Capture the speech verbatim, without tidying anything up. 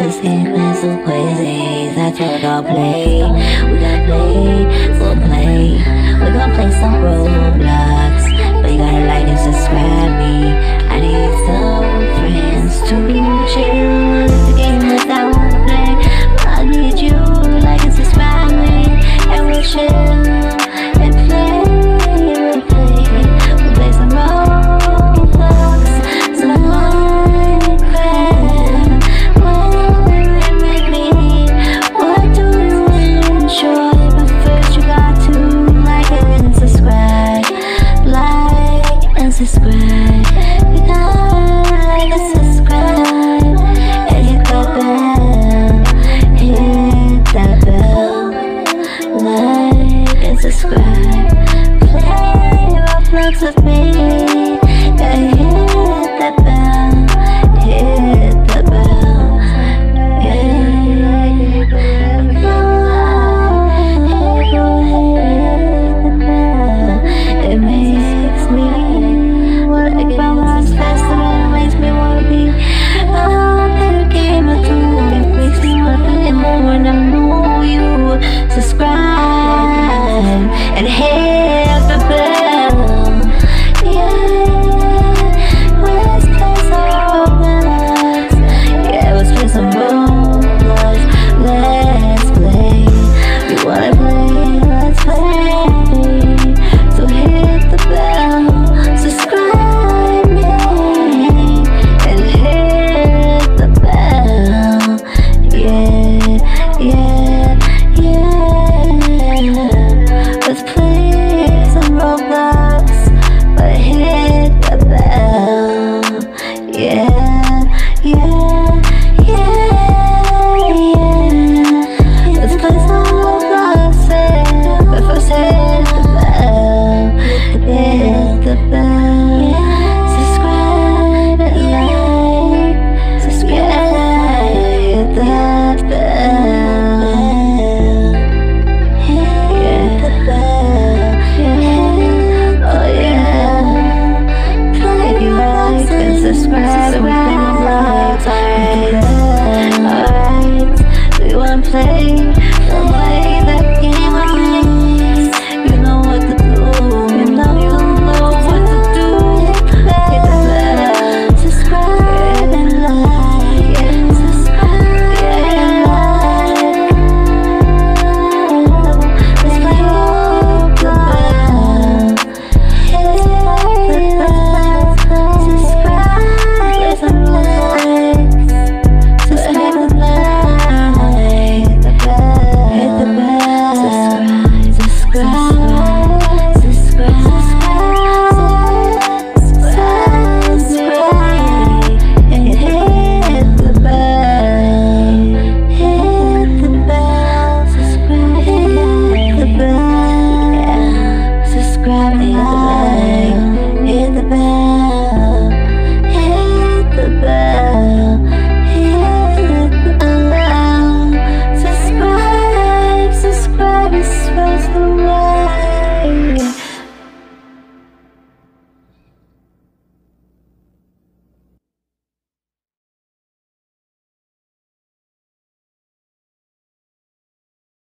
this game is so crazy. That's what I'll play. We gotta play, we'll play. We gonna play some Roblox, but you gotta like and subscribe me. I need some friends to chill. The game is I wanna play, but I need you to like and subscribe me, and we'll chill and play. We'll play, we'll play some Roblox, some Minecraft. When with me, what do you enjoy? But first you got to like and subscribe, like and subscribe. You gotta like and subscribe, and hit the bell, hit that bell, like and subscribe. Play Roblox with me.